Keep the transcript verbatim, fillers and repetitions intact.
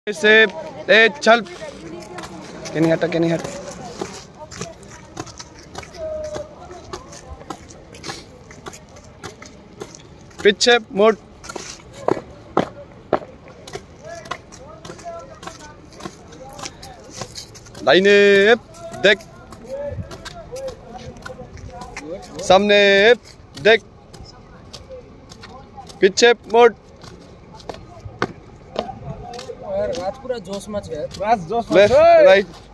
से ए चल के नहीं हटा के नहीं हट पीछे मोड़ लाइने देख सामने देख पीछे मोड़ यार आज पूरा जोश मच गया। Left right